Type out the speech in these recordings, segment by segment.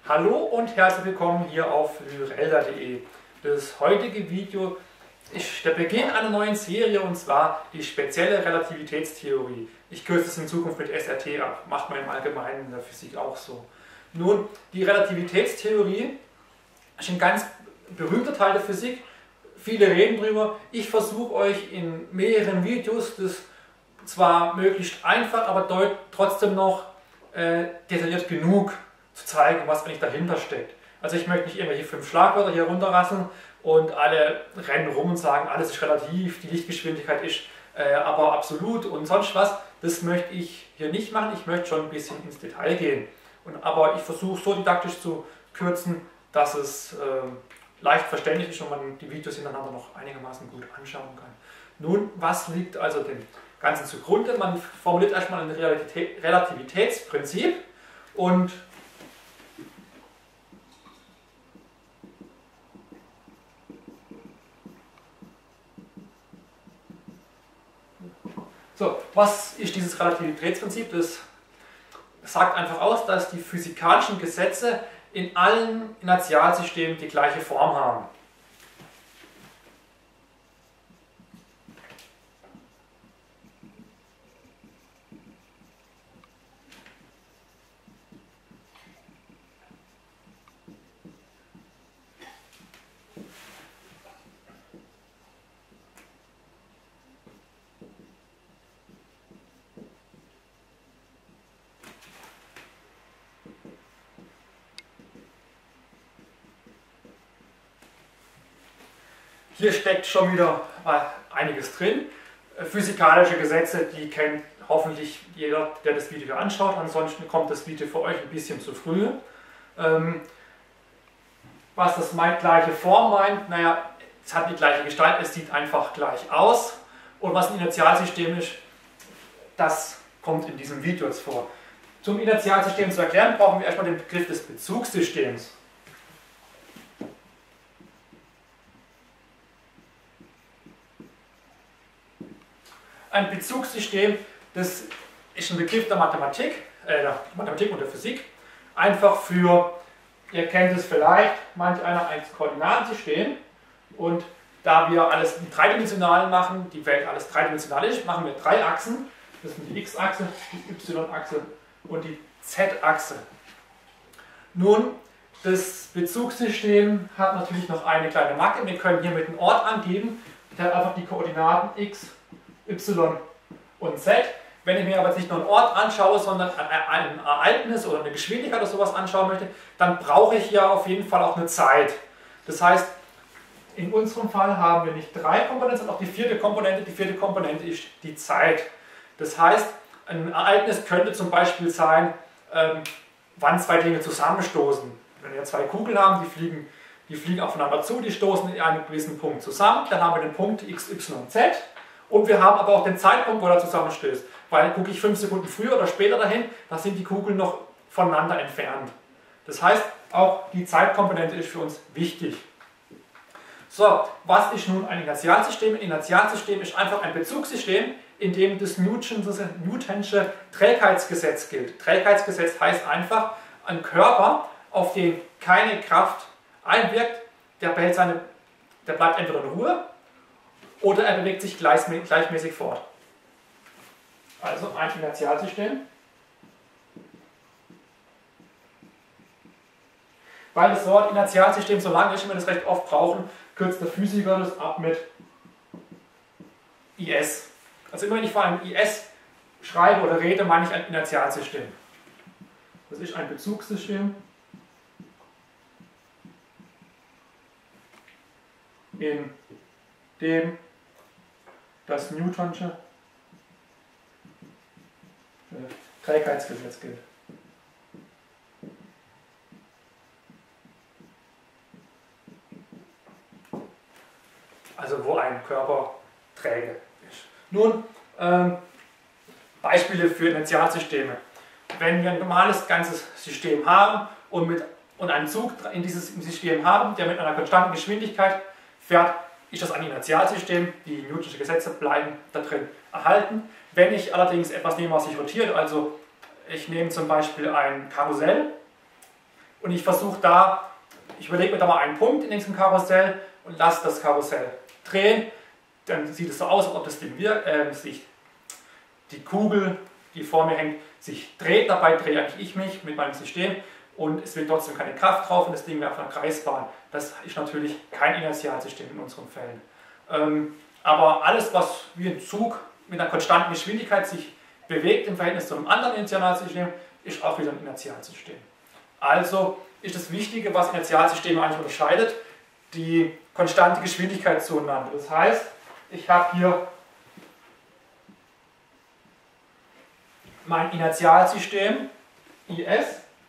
Hallo und herzlich willkommen hier auf lyrelda.de. Das heutige Video ist der Beginn einer neuen Serie, und zwar die spezielle Relativitätstheorie. Ich kürze es in Zukunft mit SRT ab, macht man im Allgemeinen in der Physik auch so. Nun, die Relativitätstheorie ist ein ganz berühmter Teil der Physik. Viele reden drüber. Ich versuche euch in mehreren Videos das zwar möglichst einfach, aber trotzdem noch detailliert genug zu zeigen, was eigentlich dahinter steckt. Also ich möchte nicht irgendwelche 5 Schlagwörter hier runterrasseln und alle rennen rum und sagen, alles ist relativ, die Lichtgeschwindigkeit ist aber absolut und sonst was. Das möchte ich hier nicht machen, ich möchte schon ein bisschen ins Detail gehen. Aber ich versuche so didaktisch zu kürzen, dass es leicht verständlich ist und man die Videos hintereinander noch einigermaßen gut anschauen kann. Nun, was liegt also dem Ganzen zugrunde? Man formuliert erstmal ein Relativitätsprinzip und so, was ist dieses Relativitätsprinzip? Das sagt einfach aus, dass die physikalischen Gesetze in allen Inertialsystemen die gleiche Form haben. Hier steckt schon wieder einiges drin. Physikalische Gesetze, die kennt hoffentlich jeder, der das Video anschaut. Ansonsten kommt das Video für euch ein bisschen zu früh. Was das gleiche Form meint, naja, es hat die gleiche Gestalt, es sieht einfach gleich aus. Und was ein Inertialsystem ist, das kommt in diesem Video jetzt vor. Zum Inertialsystem zu erklären, brauchen wir erstmal den Begriff des Bezugssystems. Ein Bezugssystem, das ist ein Begriff der Mathematik und der Physik. Einfach für, ihr kennt es vielleicht, manch einer als Koordinatensystem. Und da wir alles im Dreidimensionalen machen, die Welt alles dreidimensional ist, machen wir 3 Achsen. Das sind die X-Achse, die Y-Achse und die Z-Achse. Nun, das Bezugssystem hat natürlich noch eine kleine Macke. Wir können hier mit einem Ort angeben, der hat einfach die Koordinaten X, Y und Z. Wenn ich mir aber jetzt nicht nur einen Ort anschaue, sondern ein Ereignis oder eine Geschwindigkeit oder sowas anschauen möchte, dann brauche ich ja auf jeden Fall auch eine Zeit. Das heißt, in unserem Fall haben wir nicht 3 Komponenten, sondern auch die 4. Komponente. Die 4. Komponente ist die Zeit. Das heißt, ein Ereignis könnte zum Beispiel sein, wann 2 Dinge zusammenstoßen. Wenn wir 2 Kugeln haben, die fliegen aufeinander zu, die stoßen in einem gewissen Punkt zusammen, dann haben wir den Punkt X, Y, Z. Und wir haben aber auch den Zeitpunkt, wo er zusammenstößt. Weil gucke ich 5 Sekunden früher oder später dahin, da sind die Kugeln noch voneinander entfernt. Das heißt, auch die Zeitkomponente ist für uns wichtig. So, was ist nun ein Inertialsystem? Ein Inertialsystem ist einfach ein Bezugssystem, in dem das Newtonsche Trägheitsgesetz gilt. Trägheitsgesetz heißt einfach, ein Körper, auf den keine Kraft einwirkt, der bleibt entweder in Ruhe, oder er bewegt sich gleichmäßig fort. Also ein Inertialsystem. Weil das Wort Inertialsystem so lang ist und wir das recht oft brauchen, kürzt der Physiker das ab mit IS. Also immer wenn ich vor einem IS schreibe oder rede, meine ich ein Inertialsystem. Das ist ein Bezugssystem, in dem das Newtonsche Trägheitsgesetz gilt. Also wo ein Körper träge ist. Nun, Beispiele für Inertialsysteme. Wenn wir ein normales ganzes System haben und einen Zug in diesem System haben, der mit einer konstanten Geschwindigkeit fährt, ist das ein Inertialsystem, die Newtonsche Gesetze bleiben da drin erhalten. Wenn ich allerdings etwas nehme, was sich rotiert, also ich nehme zum Beispiel ein Karussell, Und ich versuche da, ich überlege mir da mal einen Punkt in diesem Karussell und lasse das Karussell drehen. Dann sieht es so aus, als ob das Ding sich, die Kugel, die vor mir hängt, sich dreht. Dabei drehe eigentlich ich mich mit meinem System und es wird trotzdem keine Kraft drauf und das Ding wäre auf einer Kreisbahn. Das ist natürlich kein Inertialsystem in unseren Fällen. Aber alles, was wie ein Zug mit einer konstanten Geschwindigkeit sich bewegt im Verhältnis zu einem anderen Inertialsystem, ist auch wieder ein Inertialsystem. Also ist das Wichtige, was Inertialsysteme eigentlich unterscheidet, die konstante Geschwindigkeit zueinander. Das heißt, ich habe hier mein Inertialsystem IS.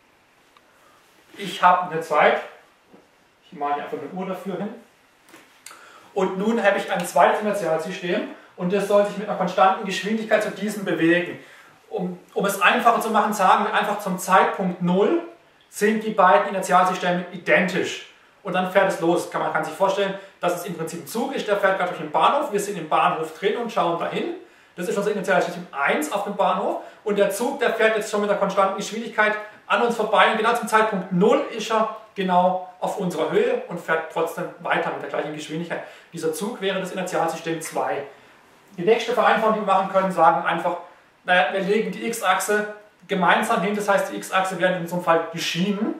Ich habe eine Zeit, ich mache hier einfach eine Uhr dafür hin. Und nun habe ich ein zweites Inertialsystem und das soll sich mit einer konstanten Geschwindigkeit zu diesem bewegen. Um es einfacher zu machen, sagen wir einfach zum Zeitpunkt 0 sind die beiden Inertialsysteme identisch. Und dann fährt es los. Man kann sich vorstellen, dass es im Prinzip ein Zug ist, der fährt gerade durch den Bahnhof. Wir sind im Bahnhof drin und schauen dahin. Das ist unser Inertialsystem 1 auf dem Bahnhof. Und der Zug, der fährt jetzt schon mit einer konstanten Geschwindigkeit an uns vorbei. Und genau zum Zeitpunkt 0 ist er genau auf unserer Höhe und fährt trotzdem weiter mit der gleichen Geschwindigkeit. Dieser Zug wäre das Inertialsystem 2. Die nächste Vereinfachung, die wir machen können, sagen einfach, naja, wir legen die x-Achse gemeinsam hin. Das heißt, die x-Achse wäre in unserem Fall die Schienen.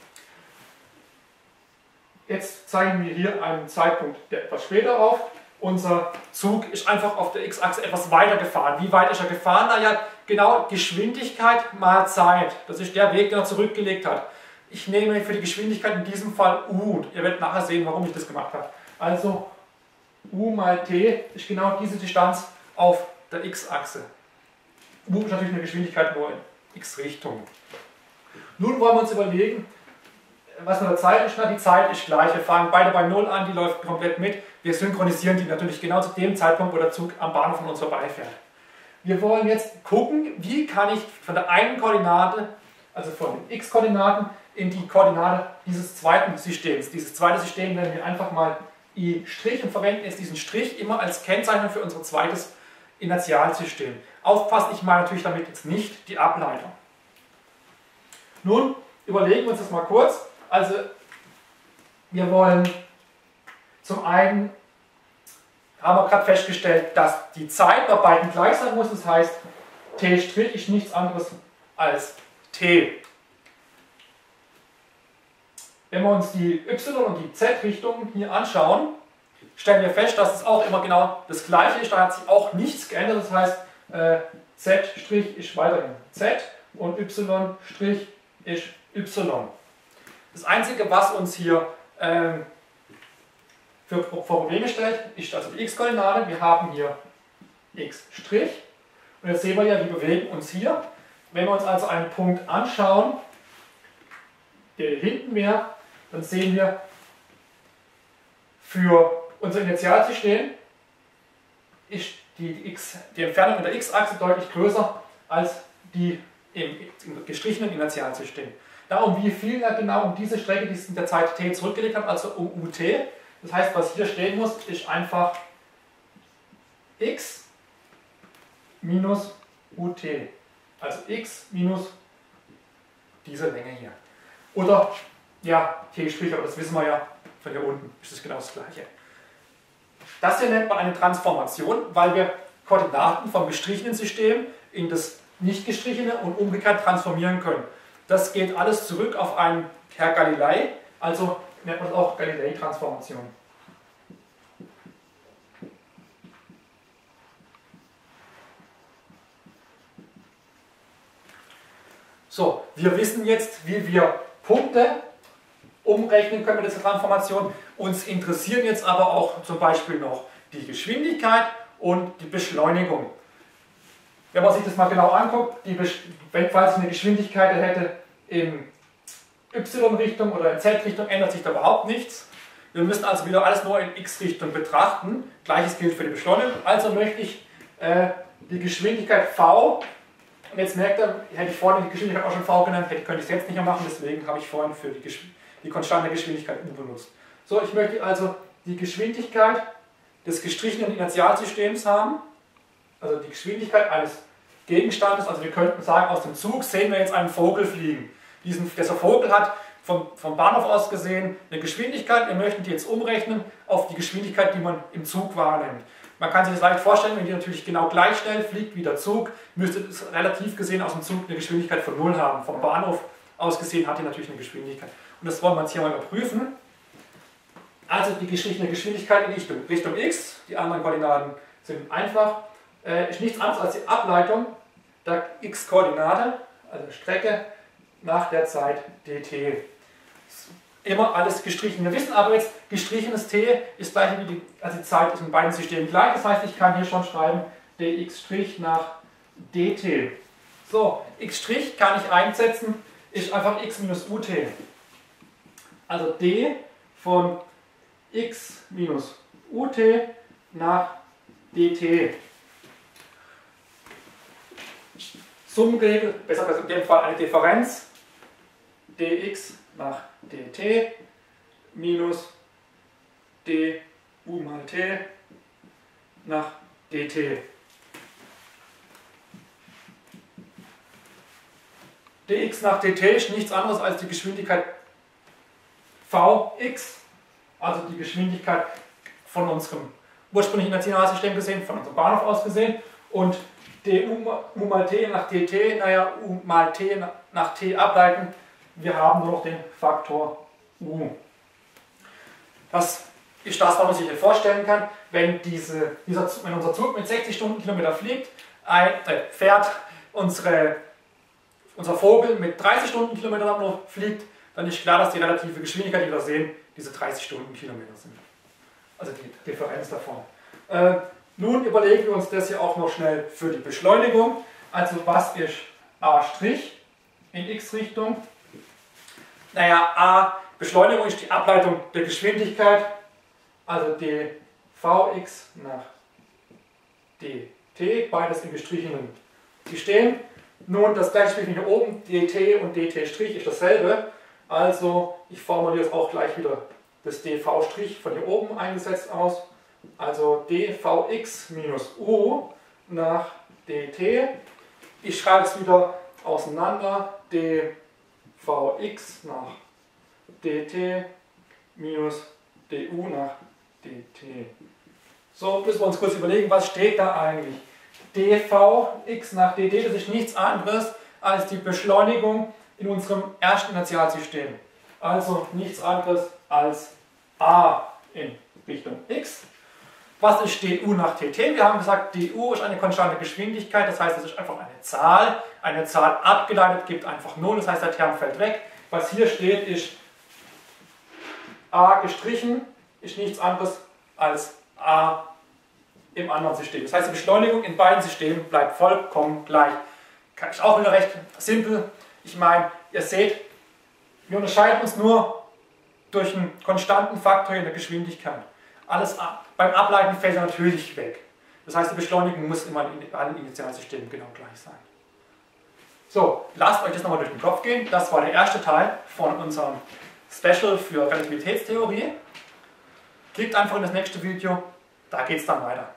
Jetzt zeigen wir hier einen Zeitpunkt, der etwas später auf. Unser Zug ist einfach auf der x-Achse etwas weiter gefahren. Wie weit ist er gefahren? Naja, genau Geschwindigkeit mal Zeit. Das ist der Weg, den er zurückgelegt hat. Ich nehme für die Geschwindigkeit in diesem Fall u. Ihr werdet nachher sehen, warum ich das gemacht habe. Also u mal t ist genau diese Distanz auf der x-Achse. U ist natürlich eine Geschwindigkeit nur in x-Richtung. Nun wollen wir uns überlegen, was mit der Zeit ist. Die Zeit ist gleich. Wir fangen beide bei 0 an, die läuft komplett mit. Wir synchronisieren die natürlich genau zu dem Zeitpunkt, wo der Zug am Bahnhof von uns vorbeifährt. Wir wollen jetzt gucken, wie kann ich von der einen Koordinate, also von den x-Koordinaten, in die Koordinate dieses zweiten Systems. Dieses zweite System nennen wir einfach mal I' und verwenden jetzt diesen Strich immer als Kennzeichnung für unser zweites Inertialsystem. Aufpassen, ich meine natürlich damit jetzt nicht die Ableitung. Nun überlegen wir uns das mal kurz. Also wir wollen zum einen, haben wir gerade festgestellt, dass die Zeit bei beiden gleich sein muss. Das heißt, t' ist nichts anderes als t. Wenn wir uns die y- und die z-Richtung hier anschauen, stellen wir fest, dass es auch immer genau das gleiche ist. Da hat sich auch nichts geändert. Das heißt, z' ist weiterhin z und y' ist y. Das Einzige, was uns hier vor Probleme stellt, ist also die x-Koordinate. Wir haben hier x'. Und jetzt sehen wir ja, wir bewegen uns hier. Wenn wir uns also einen Punkt anschauen, der hier hinten wäre, dann sehen wir, für unser Inertialsystem ist die Entfernung in der x-Achse deutlich größer als die im gestrichenen Inertialsystem. Darum, wie viel er genau um diese Strecke, die es in der Zeit t zurückgelegt hat, also um ut. Das heißt, was hier stehen muss, ist einfach x minus ut. Also x minus diese Länge hier. Oder, ja, t', aber das wissen wir ja, von hier unten ist das genau das Gleiche. Das hier nennt man eine Transformation, weil wir Koordinaten vom gestrichenen System in das nicht gestrichene und umgekehrt transformieren können. Das geht alles zurück auf einen Herr Galilei, also nennt man es auch Galilei-Transformation. So, wir wissen jetzt, wie wir Punkte umrechnen können mit dieser Transformation. Uns interessieren jetzt aber auch zum Beispiel noch die Geschwindigkeit und die Beschleunigung. Wenn man sich das mal genau anguckt, falls ich eine Geschwindigkeit hätte in y-Richtung oder in z-Richtung, ändert sich da überhaupt nichts. Wir müssen also wieder alles nur in x-Richtung betrachten. Gleiches gilt für die Beschleunigung. Also möchte ich die Geschwindigkeit v, und jetzt merkt ihr, hätte ich vorhin die Geschwindigkeit auch schon v genannt, könnte ich es jetzt nicht mehr machen, deswegen habe ich vorhin für die konstante Geschwindigkeit u benutzt. So, ich möchte also die Geschwindigkeit des gestrichenen Inertialsystems haben, also die Geschwindigkeit eines Gegenstandes, also wir könnten sagen, aus dem Zug sehen wir jetzt einen Vogel fliegen. Dieser Vogel hat vom Bahnhof aus gesehen eine Geschwindigkeit. Wir möchten die jetzt umrechnen auf die Geschwindigkeit, die man im Zug wahrnimmt. Man kann sich das leicht vorstellen, wenn die natürlich genau gleich schnell fliegt wie der Zug, müsste es relativ gesehen aus dem Zug eine Geschwindigkeit von 0 haben. Vom Bahnhof aus gesehen hat die natürlich eine Geschwindigkeit. Und das wollen wir jetzt hier mal überprüfen. Also die Geschwindigkeit in Richtung x, die anderen Koordinaten sind einfach, ist nichts anderes als die Ableitung der x-Koordinate, also Strecke, nach der Zeit dt. Immer alles gestrichen. Wir wissen aber jetzt, gestrichenes t ist gleich wie die Zeit ist in beiden Systemen gleich. Das heißt, ich kann hier schon schreiben dx' nach dt. So, x' kann ich einsetzen, ist einfach x minus ut. Also d von x minus ut nach dt. Summenregel, besser gesagt in dem Fall eine Differenz, dx nach dt minus du mal t nach dt. dx nach dt ist nichts anderes als die Geschwindigkeit vx, also die Geschwindigkeit von unserem ursprünglichen Nationalsystem gesehen, von unserem Bahnhof aus gesehen, und du mal t nach dt, naja, u mal t nach t ableiten, wir haben nur noch den Faktor u. Das ist das, was man sich hier vorstellen kann, wenn unser Zug mit 60 Stundenkilometer fährt, unser Vogel mit 30 Stundenkilometern nur fliegt, dann ist klar, dass die relative Geschwindigkeit, die wir sehen, diese 30 Stundenkilometer sind. Also die Differenz davon. Nun überlegen wir uns das hier auch noch schnell für die Beschleunigung. Also was ist a' in x-Richtung? Naja, a, Beschleunigung ist die Ableitung der Geschwindigkeit, also dvx nach dt, beides im gestrichenen System. Nun das gleiche wie hier oben, dt und dt' ist dasselbe, also ich formuliere es auch gleich wieder das dv' von hier oben eingesetzt aus, also dvx minus u nach dt. Ich schreibe es wieder auseinander, dvx nach dt minus du nach dt. So, müssen wir uns kurz überlegen, was steht da eigentlich? dvx nach dt, das ist nichts anderes als die Beschleunigung in unserem ersten Inertialsystem. Also nichts anderes als a in Richtung x. Was ist du nach dt? Wir haben gesagt, du ist eine konstante Geschwindigkeit, das heißt, es ist einfach eine Zahl abgeleitet, gibt einfach 0, das heißt, der Term fällt weg. Was hier steht, ist a gestrichen, ist nichts anderes als a im anderen System. Das heißt, die Beschleunigung in beiden Systemen bleibt vollkommen gleich. Ist auch wieder recht simpel. Ich meine, ihr seht, wir unterscheiden uns nur durch einen konstanten Faktor in der Geschwindigkeit. Alles beim Ableiten fällt er natürlich weg. Das heißt, die Beschleunigung muss immer in allen Initialsystemen genau gleich sein. So, lasst euch das nochmal durch den Kopf gehen. Das war der erste Teil von unserem Special für Relativitätstheorie. Klickt einfach in das nächste Video, da geht es dann weiter.